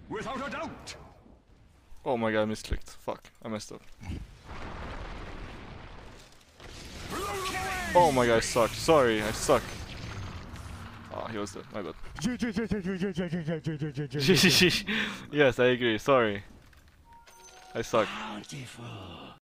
Without a doubt. Oh my god, I misclicked. Fuck, I messed up. Oh my god, I suck. Sorry, I suck. Oh, he was dead. My bad. Yes, I agree. Sorry. I suck. Bountiful.